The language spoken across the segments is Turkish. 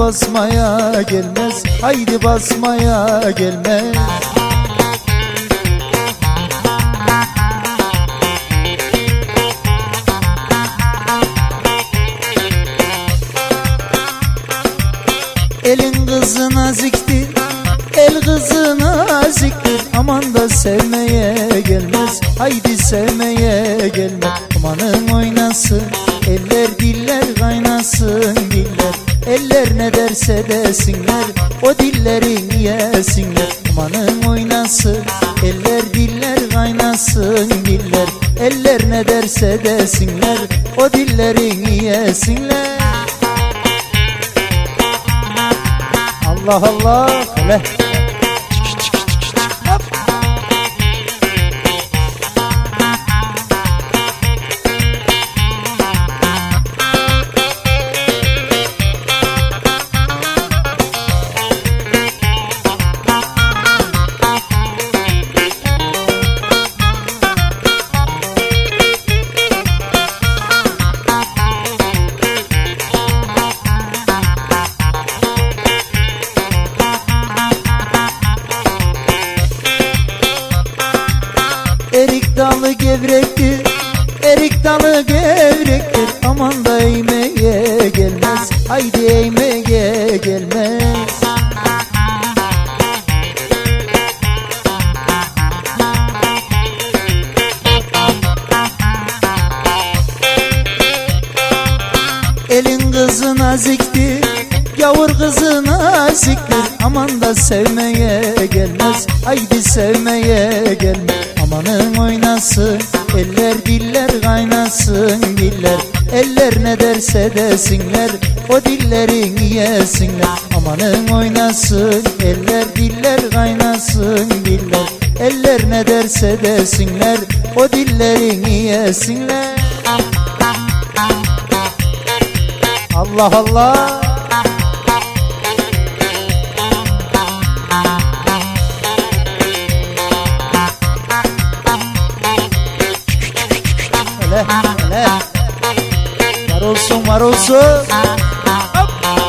basmaya gelmez, haydi basmaya gelmez. Elin kızı naziktir, el kızı naziktir. Aman da sevmeye gelmez, haydi sevmeye gelmez. Amanın oynasın, eller diller kaynasın diller. Eller ne derse desinler, o dillerin yesinler. Amanın oynasın, eller diller kaynasın diller. Eller ne derse desinler, o dillerin yesinler. Allah Allah, hele. Erik dalı gevrektir, erik dalı gevrektir. Aman da eğmeye gelmez, haydi eğmeye gelmez. Elin kızı naziktir, yavur kızı naziktir. Aman da sevmeye gelmez, haydi sevmeye gelmez. Amanın oynasın, eller diller kaynasın diller. Eller ne derse desinler, o dillerin yesinler. Amanın oynasın, eller diller kaynasın diller. Eller ne derse desinler, o dillerin yesinler. Allah Allah. Hele hele. Var olsun, var olsun. Hop.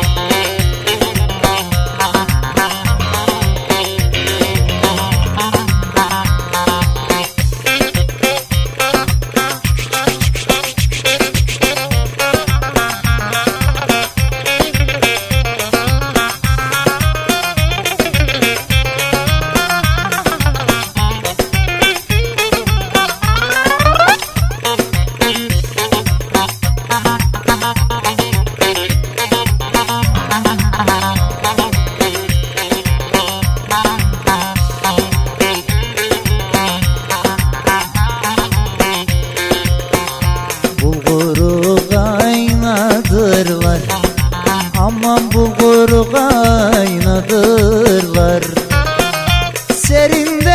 Bulguru kaynadırlar, aman bulguru kaynadırlar. Serinde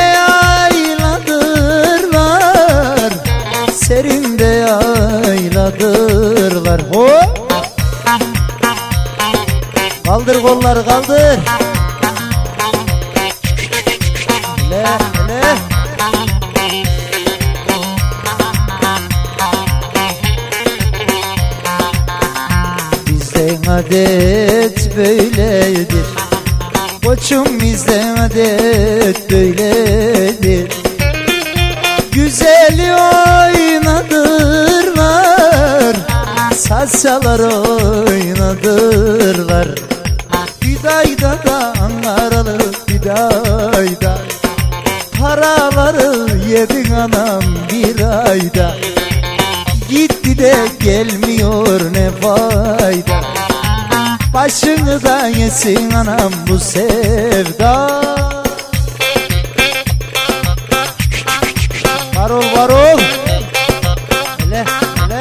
yayladırlar, serinde yayladırlar. Hop! Kaldır kolları, kaldır. Hele hele. Bizden adet böyledir, koçum bizden adet böyledir. Güzeli oynadırlar, saz çalar oynadırlar. Bidayda da Ankaralı bidayda, paraları yedin anam bir ayda. Gitti de gelmiyor ne fayda, başını da yesin anam bu sevda. Var ol, var ol. Hele hele.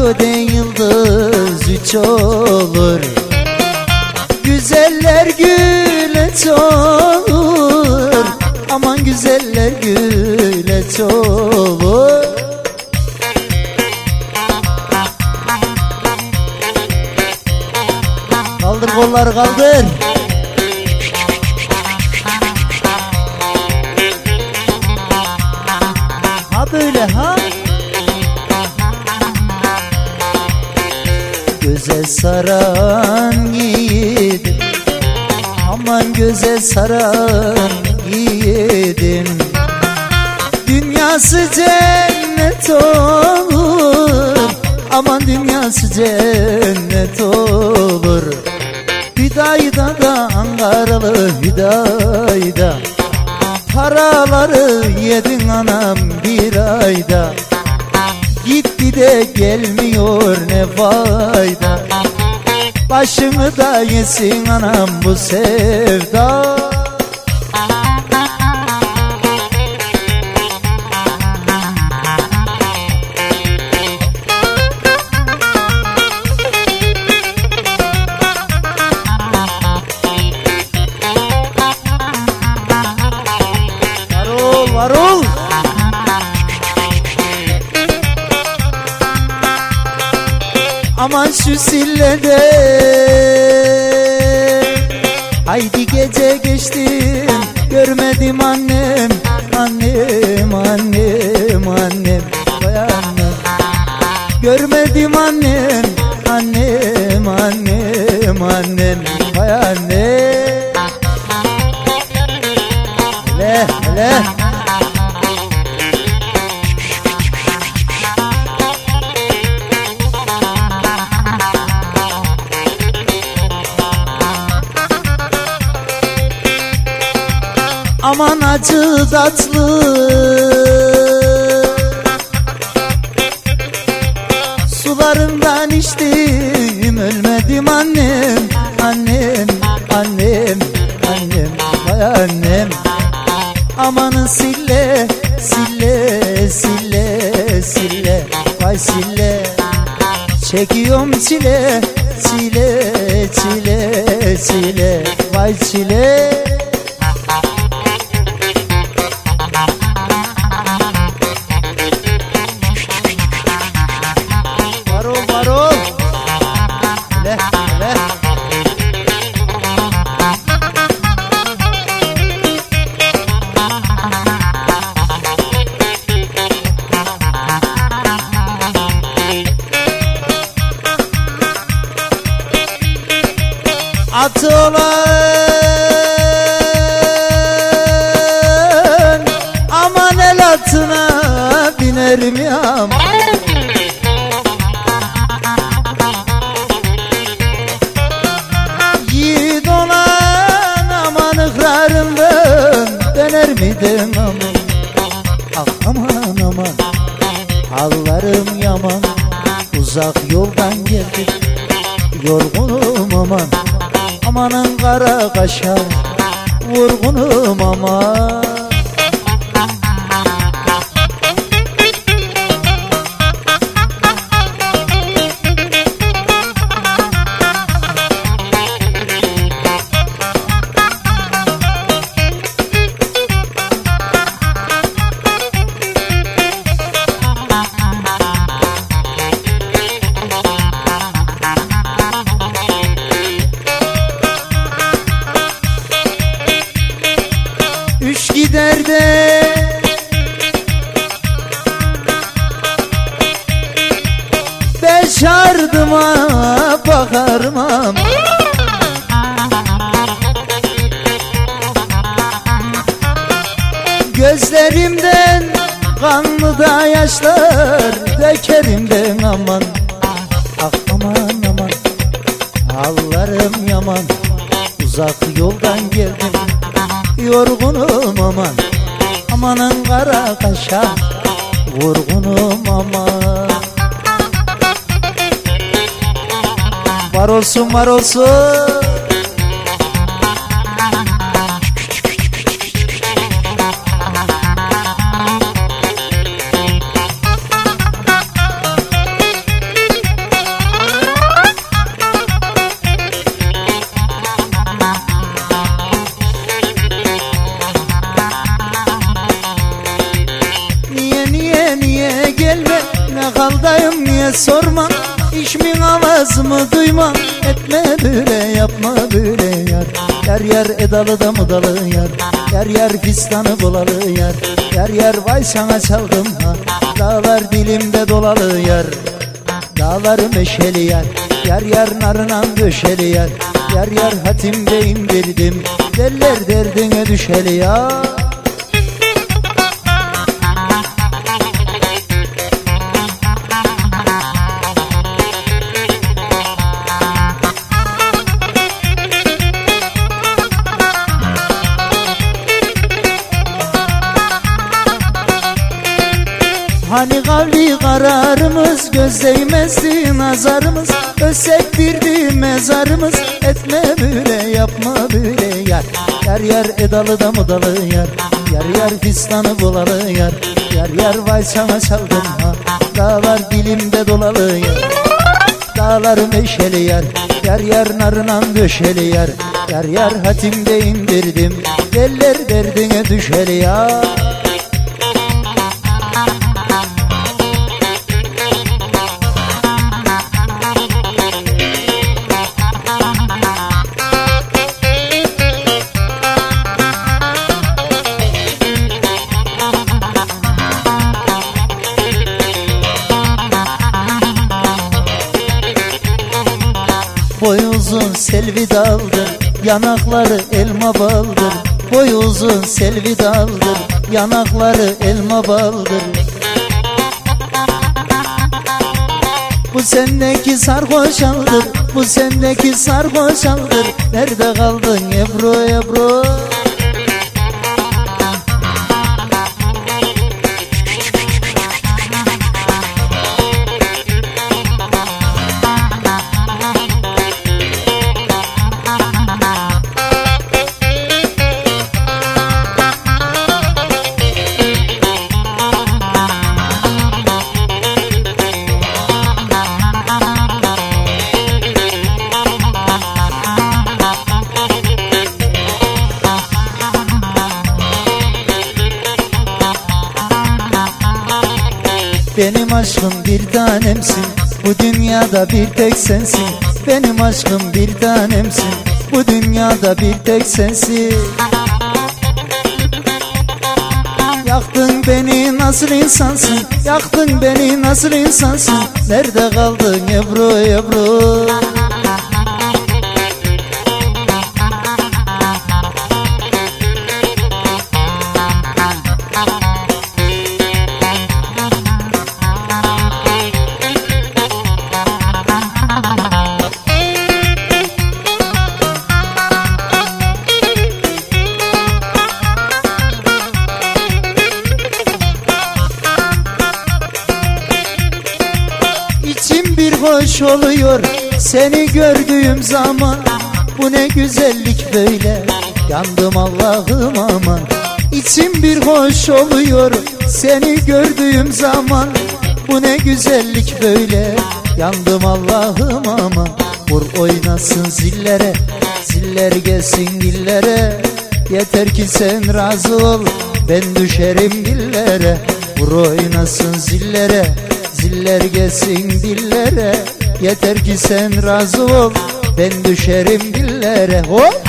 göden yıldız üç olur. Güzeller güleç olur, aman güzeller güleç olur. Kaldır kolları, kaldır. Ha böyle ha. Göze saran yiğidim, aman göze saran yiğidim. Dünyası cennet olur, aman dünyası cennet olur. Hüdayda da Ankaralı Hüdayda, paraları yedin anam bir ayda. Gitti de gelmiyor ne fayda, başımı da yesin anam bu sevda. Varol varol. Aman şu sillede haydi gece geçtim, görmedim annem, annem, annem, annem, vay annem. Görmedim annem, annem, annem, annem, vay annem. Hele hele. Aman acı tatlı sularından içtim, ölmedim annem, annem, annem, annem, vay annem. Amanın sille, sille, sille, sille, vay sille. Çekiyorum çile, çile, çile, çile, vay çile. Varol varol. Hele hele. At olan aman el atına binerim ya. Yiğit olan aman ıkrarından döner miydim aman. Ah aman aman, hallarım yaman, uzak yoldan geldik, yorgunum aman. Amanın kara kaşa vurgunum aman. Üç gider de beş ardıma bakarmam. Gözlerimden kanlı da yaşlar dökerimden aman. Ah aman aman, hallarım yaman, uzak yoldan geldim, yorgunum aman. Amanın kara kaşa vurgunum aman. Var olsun var olsun. buradayım niye sormam, İşmin avazımı duymam. Etme böyle yapma böyle yar. Yar yar edalı da mudalı yar. Yar yar fistanı bolalı yar. Yar yar vay sana çaldım ha. Dağlar dilimde dolalı yar. Dağlar meşeli yar. Yar yar narınan döşeli yar. Yar yar hatimde indirdim. Derler derdine düşeli yar. Hani kavli kararımız, göz değmezdi nazarımız. Ölsek birdi mezarımız. Etme böyle yapma böyle yar. Yar yar edalı da mudalı yar. Yar yar fistanı bulalı yar. Yar yar vay sana çaldım ha. Dağlar dilimde dolalı yar. Dağlar meşeli yar. Yar yar narınan döşeli yar. Yar yar hatimde indirdim. Derler derdine düşeli yar. Boy uzun selvi daldır, yanakları elma baldır. Boy uzun selvi daldır, yanakları elma baldır. Bu sendeki sarhoş aldır, bu sendeki sarhoş aldır. Nerede kaldın Ebru Ebru? Benim aşkım bir tanemsin, bu dünyada bir tek sensin. Benim aşkım bir tanemsin, bu dünyada bir tek sensin. Yaktın beni nasıl insansın, yaktın beni nasıl insansın. Nerede kaldın Ebru Ebru? İçim bir hoş oluyor seni gördüğüm zaman. Bu ne güzellik böyle, yandım Allah'ım aman. İçim bir hoş oluyor seni gördüğüm zaman. Bu ne güzellik böyle, yandım Allah'ım aman. Vur oynasın zillere, ziller gelsin dillere. Yeter ki sen razı ol, ben düşerim dillere. Vur oynasın zillere, ziller gelsin dillere. Yeter ki sen razı ol, ben düşerim dillere. Hop!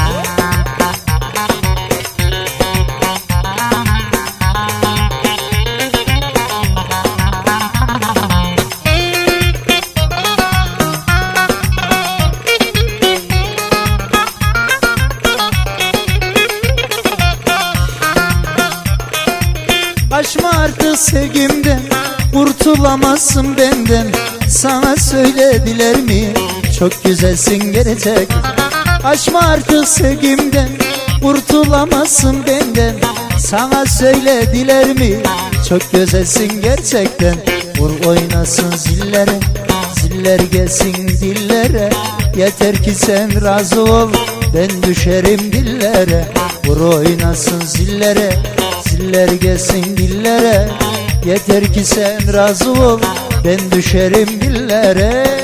Kaçma artık sevgimden, kurtulamazsın benden. Sana söylediler mi, çok güzelsin gelecek. Kaçma artık sevgimden, kurtulamazsın benden. Sana söylediler mi, çok güzelsin gerçekten. Vur oynasın zillere, ziller gelsin dillere. Yeter ki sen razı ol, ben düşerim dillere. Vur oynasın zillere, ziller gelsin dillere. Yeter ki sen razı ol, ben düşerim dillere.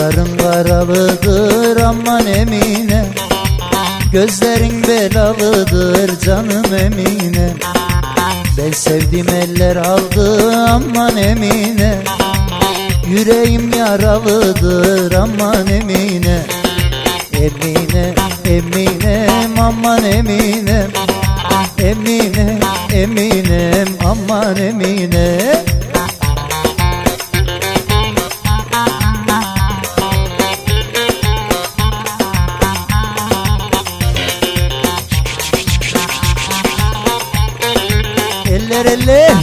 Kaşların karalıdır aman Emine, gözlerin belalıdır canım Emine. Ben sevdim eller aldı aman Emine, yüreğim yaralıdır aman Emine. Emine, Eminem aman Eminem, Emine, Eminem aman Emine. Eller eller.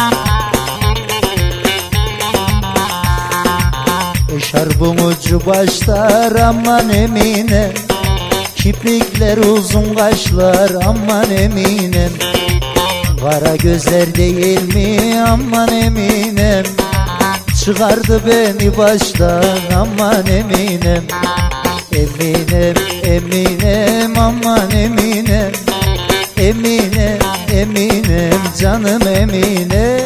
Eşarbın ucu başlar aman Emine, kiprikler uzun kaşlar aman Eminem. Kara gözler değil mi aman Eminem, çıkardı beni baştan aman Eminem. Eminem, Eminem aman Eminem, Emine, Eminem canım Emine.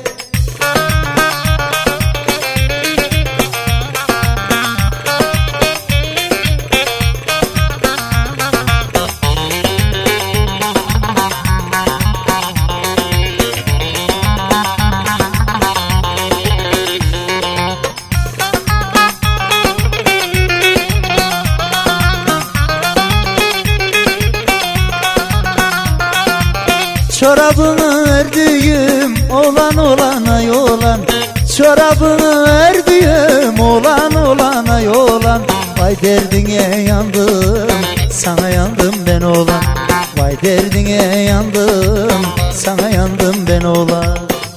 Çorabını ördüğüm olan olana yolan, çorabını ördüğüm olan olana yolan. Vay derdine yandım, sana yandım ben olan. Vay derdine yandım, sana yandım ben olan.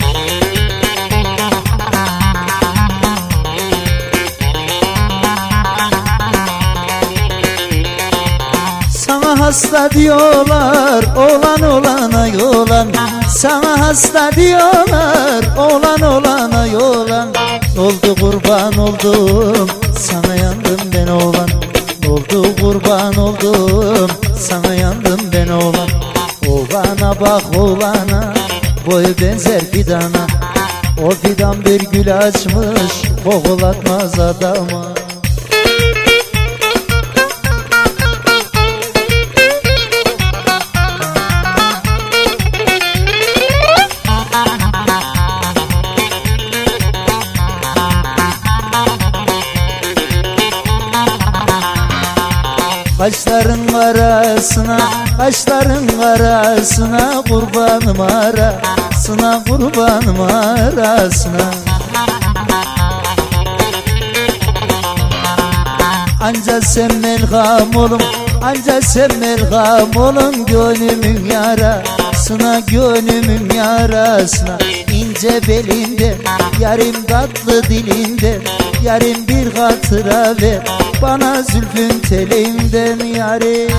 Sana hasta diyorlar, olan olana yolan. Sana hasta diyorlar, olan olana yolan. Oldu kurban oldum, sana yandım ben olan. Oldu kurban oldum, sana yandım ben olan. Oğlana bak oğlana, boyu benzer fidana. O fidan bir gül açmış, kokulatmaz adama. Kaşların arasına, kaşların arasına, kurbanım arasına, kurbanım arasına. Anca sen melham olun, anca sen melham olun. Gönlümün yarasına, gönlümün yarasına. İnce belinde, yarim tatlı dilinde, yarim bir hatıra ver bana zülfün telinden yarim.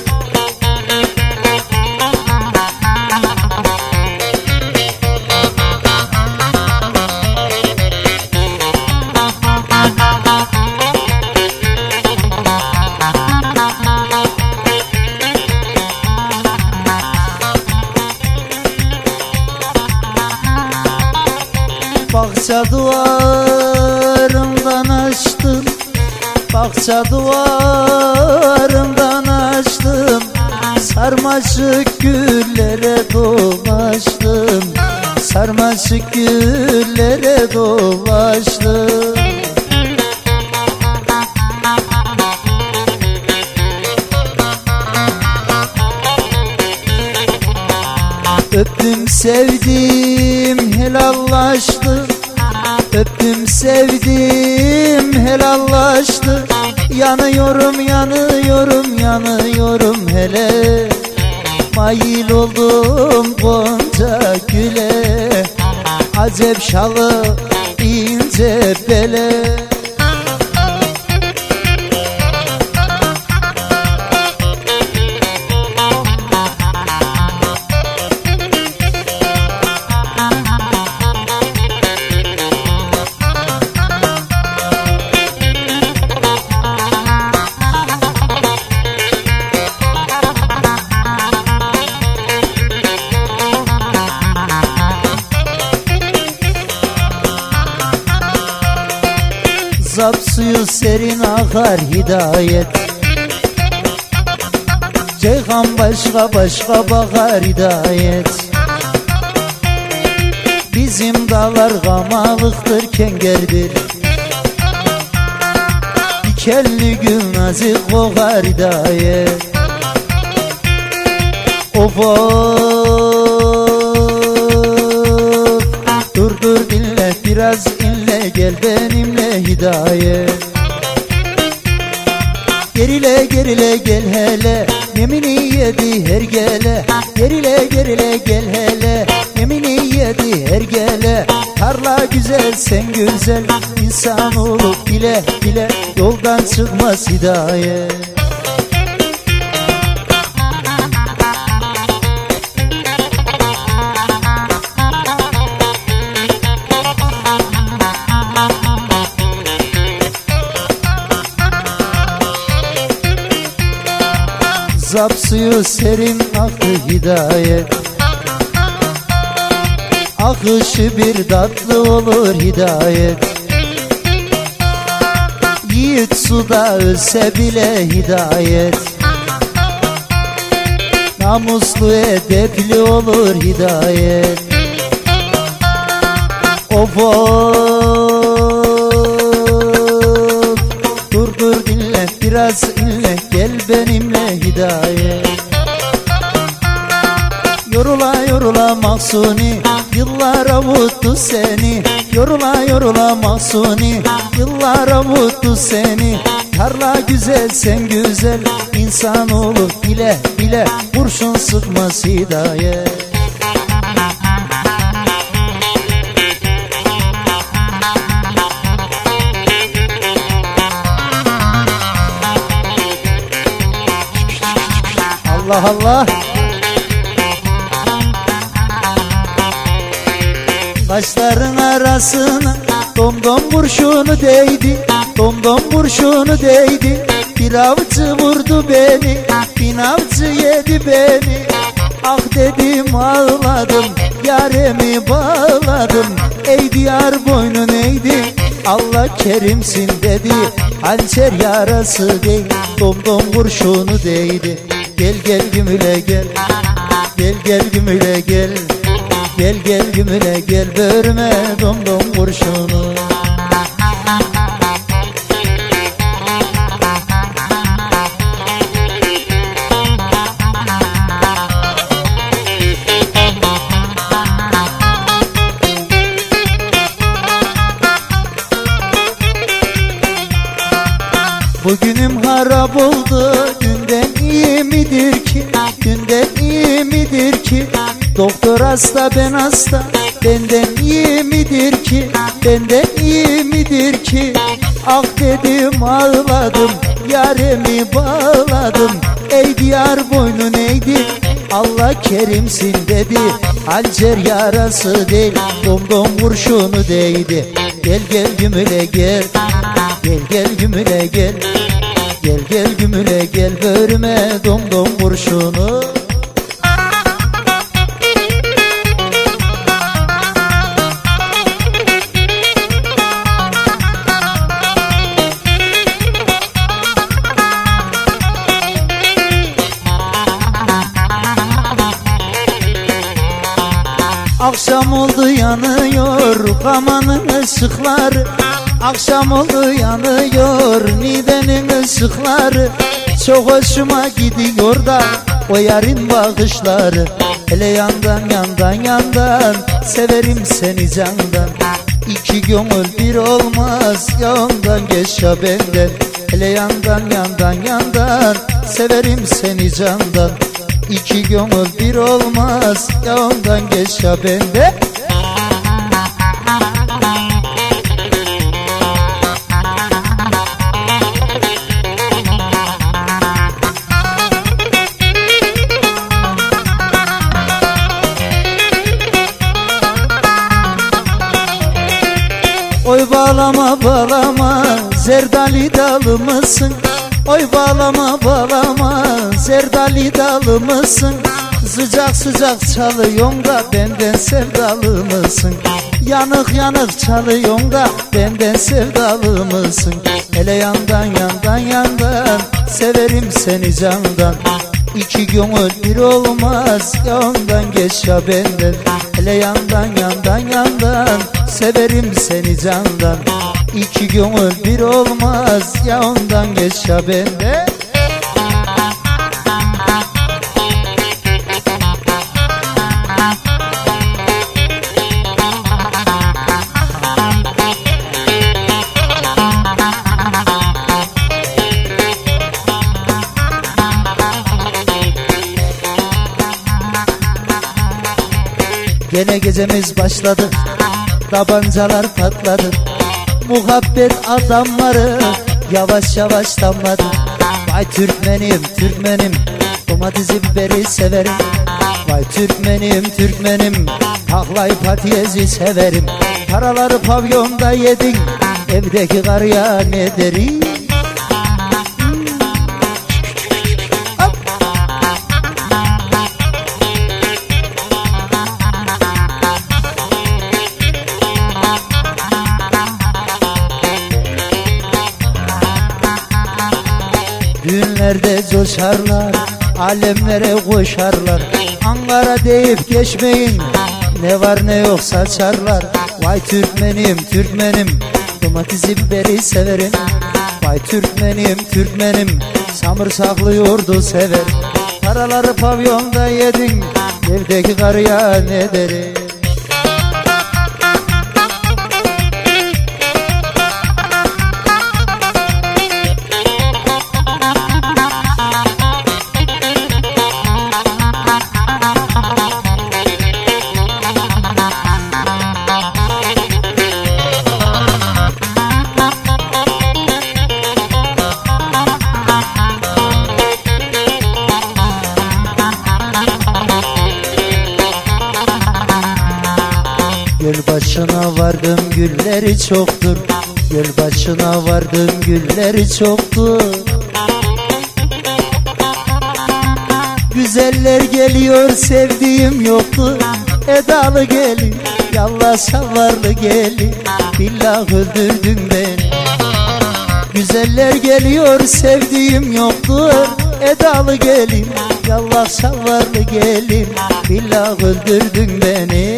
Bahçe duvarından açtım, bahçe duvarından açtım. Sarmaşık güllere dolaştım, sarmaşık güllere dolaştım. Öptüm sevdim helallaştım, öptüm sevdim helallaştım. Yanıyorum yanıyorum yanıyorum hele, mail oldum gonca güle. Acep şalı ince bele. Zap suyu serin akar hidayet. Ceyhan başka başka bakar hidayet. Bizim dağlar gamalıktır, kengerdir. Dikenli gül nazik kokar hidayet. Of of, dur dur dinle, biraz inle, gel benimle hidayet. Gerile gerile gel hele, yemini yedi her gele. Gerile gerile gel hele, yemini yedi her gele. Tarla güzel sen güzel, insan olup bile bile yoldan çıkmaz hidayet. Zap suyu serin aktı hidayet. Akışı bir tatlı olur hidayet. Yiğit suda ölse bile hidayet. Namuslu edepli olur hidayet. Of of, dur dur dinle, biraz inle, gel benimle hidayet. Yorula yorula Mahsuni, yıllar avuttu seni. Yorula yorula Mahsuni, yıllar avuttu seni. Tarla güzel sen güzel, insan olur bile bile kurşun sıkmaz hidayet. Allah Allah. Kaşların arasına domdom kurşunu değdi, domdom kurşunu değdi. Bir avcı vurdu beni, bin avcı yedi beni. Ah dedim ağladım, yaremi bağladım. Ey diyar boynun eğdi, Allah kerimsin dedi. Hançer yarası değil, domdom kurşunu değdi. Gel gel gümüle gel, gel gel gümüle gel. Gel gel gümüle gel, börme domdom kurşunu. Bugünüm harap oldu, dünden iyi midir ki? Dünden iyi midir ki? Doktor hasta ben hasta, benden iyi midir ki? Benden iyi midir ki? Ah dedim ağladım, yaremi bağladım. Ey diyar boynun eğdi, Allah kerimsin dedi. Hançer yarası değil, domdom kurşunu değdi. Gel gel gümüle gel, gel gel gümüle gel. Gel gel gümüle gel, börme domdom kurşunu. Akşam oldu yanıyor kamanın ışıkları. Akşam oldu yanıyor nidenin ışıkları. Çok hoşuma gidiyor da o yarın bakışları. Hele yandan yandan yandan severim seni candan. İki gönül bir olmaz ya ondan geç ya benden. Hele yandan yandan yandan severim seni candan. İki gönül bir olmaz ya ondan geç ya benden. Oy bağlama bağlama zerdali dalı mısın? Oy bağlama bağlama zerdali dalı mısın? Sıcak sıcak çalıyorsun da benden sevdalı mısın? Yanık yanık çalıyorsun da benden sevdalı mısın? Hele yandan yandan yandan severim seni candan. İki gönül bir olmaz ya ondan geç ya benden. Hele yandan yandan yandan severim seni candan. İki gönül bir olmaz ya ondan geç ya benden. Gene gecemiz başladı, tabancalar patladı. Muhabbet adamları yavaş yavaş damladı. Vay Türkmenim, Türkmenim, domatesi biberi severim. Vay Türkmenim, Türkmenim, tahlayı patiyezi severim. Paraları pavyonda yedin, evdeki karıya ne derim? Düğünlerde coşarlar, alemlere koşarlar. Ankara deyip geçmeyin, ne var ne yok saçarlar. Vay Türkmenim, Türkmenim, domatesi biberi severim. Vay Türkmenim, Türkmenim, samırsaklı yoğurdu severim. Paraları pavyonda yedin, evdeki karıya ne derim? Göl başına vardım gülleri çoktur. Göl başına vardım gülleri çoktur. Güzeller geliyor sevdiğim yoktur. Edalı gelin, yallah savarlı gelin, billah öldürdün beni. Güzeller geliyor sevdiğim yoktur. Edalı gelin, yallah savarlı gelin, billah öldürdün beni.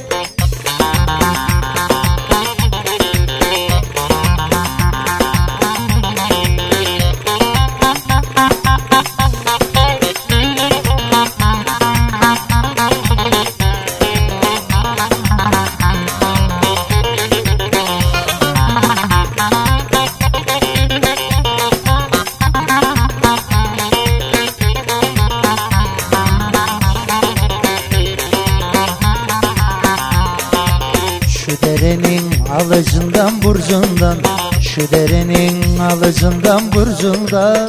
Şu derenin alıcından burcundan, şu derenin alıcından burcundan.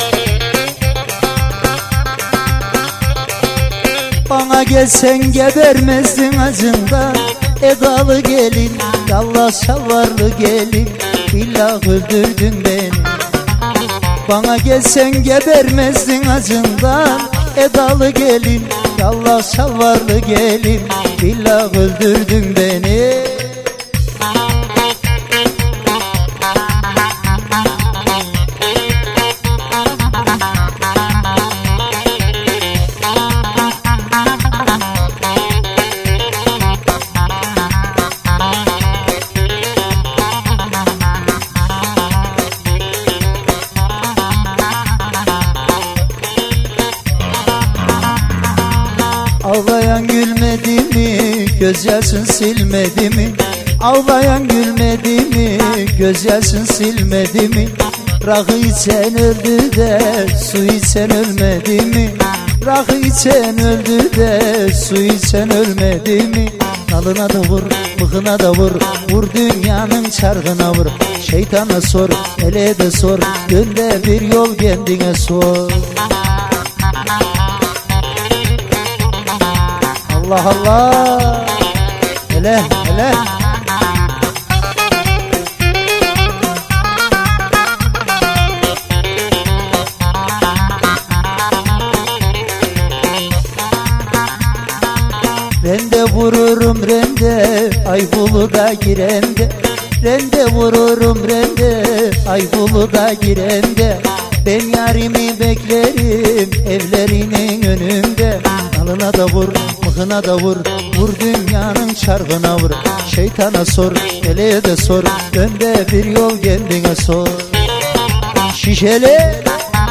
Bana gelsen gebermezdin acından. Edalı gelin, yallah şavarlı gelin, billah öldürdün beni. Bana gelsen gebermezdin acından. Edalı gelin, yallah şavarlı gelin, billah öldürdün beni. Ağlayan gülmedi mi, gözyaşın silmedi mi? Ağlayan gülmedi mi, gözyaşın silmedi mi? Rakı içen öldü de su içen ölmedi mi? Rakı içen öldü de su içen ölmedi mi? Nalına da vur, mıhına da vur, vur dünyanın çarkına vur. Şeytana sor, ele de sor, dön bir yol kendine sor. Allah Allah, hele hele. vururum rende, ay buluda girende. Rende vururum rende, ay buluda girende. Ben yarimi beklerim evlerinin önünde. Alına da vur, mıhına da vur, vur dünyanın çarkına vur. Şeytana sor, meleğe de sor, önde bir yol kendine sor. Şişeli.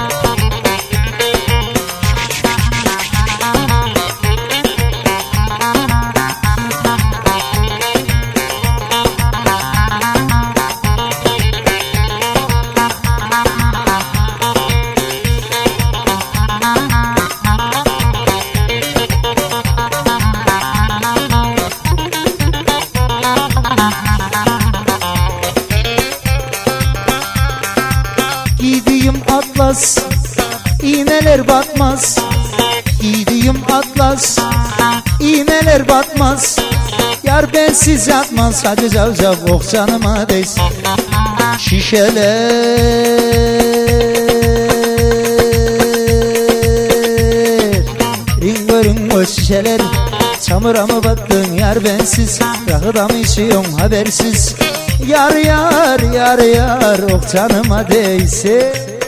Giydiğim atlas, iğneler batmaz. Giydiğim atlas, iğneler batmaz. Yar bensiz yatmaz, hadi cav cav oh canıma değsin. Şişeler, ringo ringo şişeler. Çamura mı battın yar bensiz, rakıda mı içiyorsun habersiz. Yar yar yar yar oh canıma değsin.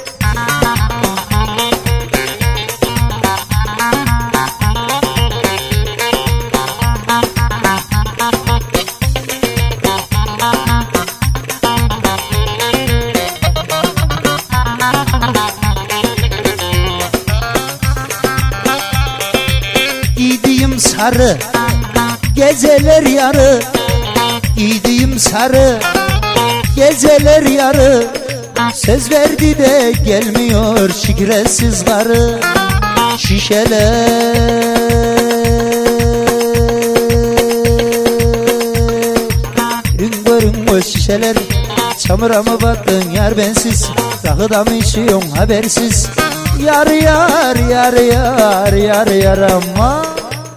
Giydiğim sarı, geceler yarı. Giydiğim sarı, geceler yarı. Söz verdi de gelmiyor şikresiz karı. Şişeler, ringo ringo şişeler. Çamura mı battın yar bensiz, rakıda mı içiyorsun habersiz. Yar yar yar yar yar yar ama.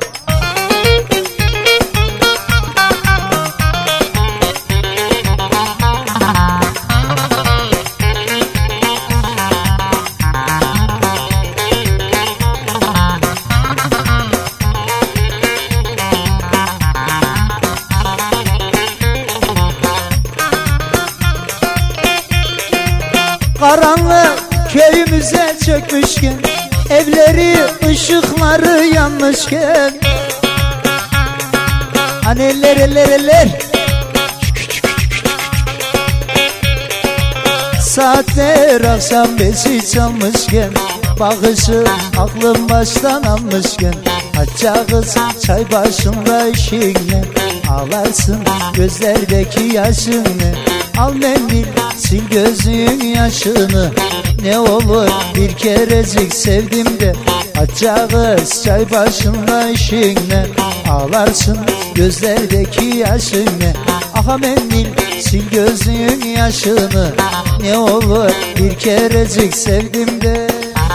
Karanlık köyümüze çökmüşken, evleri ışıkları yanmışken. Hani eller eller eller. Saatler akşam 5'i çalmışken, bakışı aklım baştan almışken. Hacca kız çay başında eşiğinle, ağlarsın gözlerdeki yaşını. Al mendil sil gözün yaşını. Ne olur bir kerecik sevdim de, hacca kız çay başında eşiğinle, ağlarsın gözlerdeki yaşını. Aha mendil sil gözün yaşını. Ne olur bir kerecik sevdim de.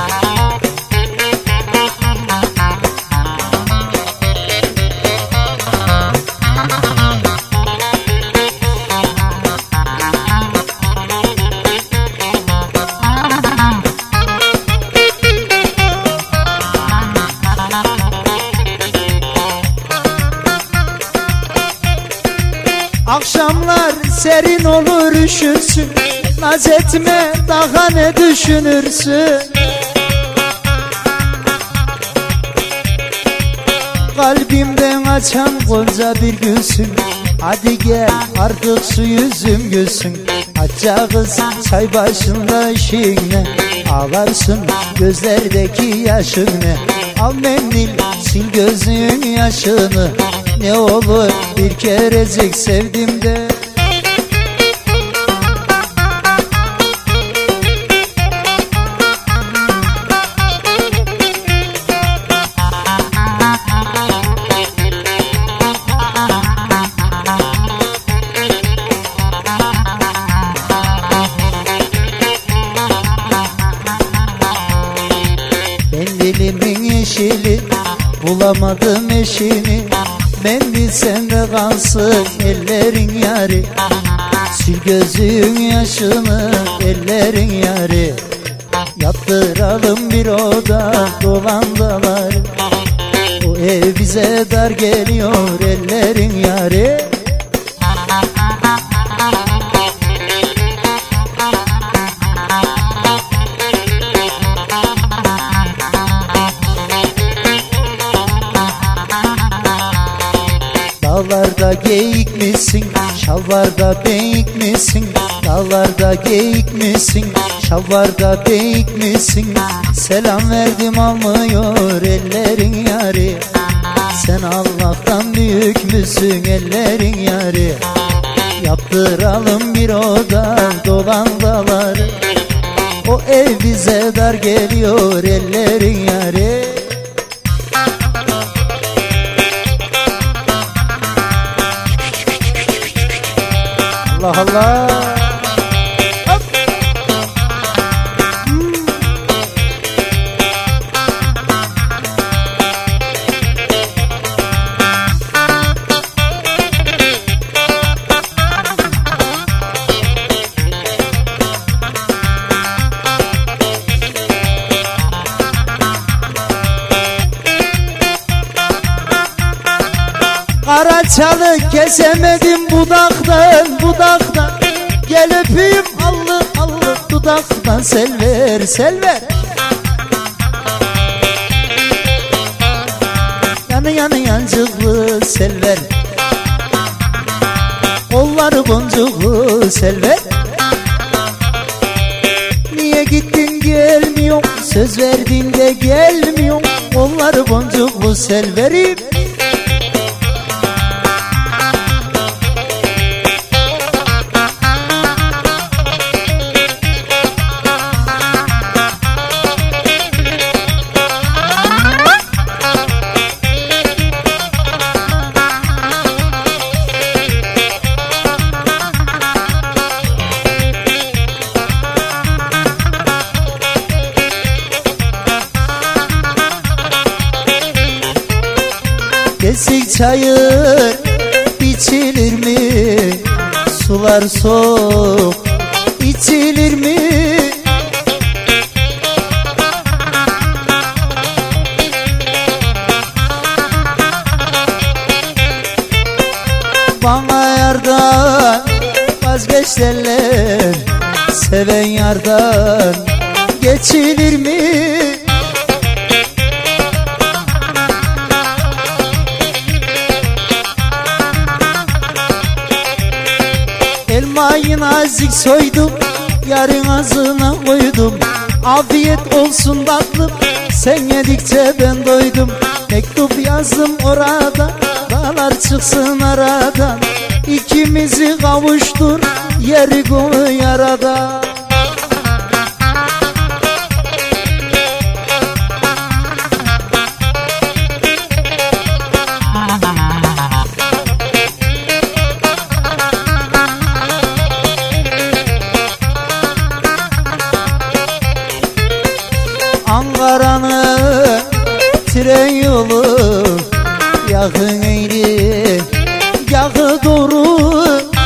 Akşamlar serin olur üşürsün, naz etme daha ne düşünürsün. Kalbimden açan gonca bir gülsün. Hadi gel artık su yüzüm gülsün. Hacca kız çay başında eşiğinle, ağlarsın gözlerdeki yaşını. Al mendil sil gözün yaşını. Ne olur bir kerecik sevdim de. Ben dilimin yeşili, bulamadım eşini. Ben bilsem de kalsın ellerin yari. Sil gözün yaşını ellerin yari. Yaptıralım bir oda dolandalar. O Ev bize dar geliyor ellerin yari. Dağlarda geyik misin, şalvarda beyik misin? Dağlarda geyik misin, şalvarda beyik misin? Selam verdim almıyor ellerin yari. Sen Allah'tan büyük müsün ellerin yari? Yaptıralım bir oda dolan dağları. O ev bize dar geliyor ellerin yari. Allah Allah. Hop. Karaçalı kesemedim budaktan budaktan. Gel öpeyim allı allı dudaktan. Selver selver. Yanı yanı yancıklı selver. Kolları boncuklu selver. Niye gittin gelmiyor? Söz verdin de gelmiyor. Kolları boncuklu selverim. Kesik çayır içilir mi? Sular soğuk içilir mi? Bana yardan vazgeç derler. Seven yardan geçilir mi? Elmayı nazik soydum, yarın ağzına koydum. Afiyet olsun tatlım, sen yedikçe ben doydum. Mektup yazdım orada, dağlar çıksın aradan. İkimizi kavuştur, yeri konu yarada. Ankara'nın tren yolu yakın eğri yağı doğru.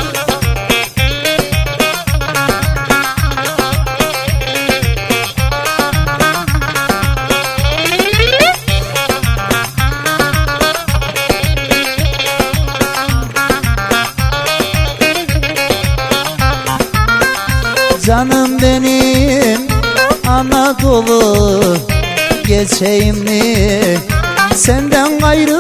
Canım benim Anadolu, geçeyim mi senden gayrı?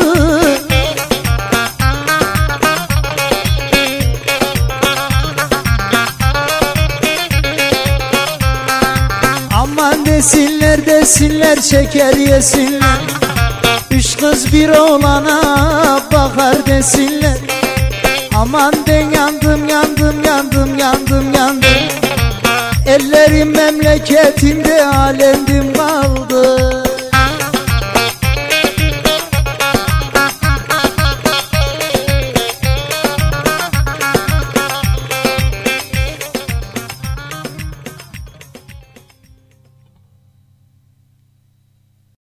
Aman desinler desinler şeker yesinler. Üç kız bir oğlana bakar desinler. Aman ben yandım yandım yandım yandım yandım. Ellerim memleketimde alemdim kaldı.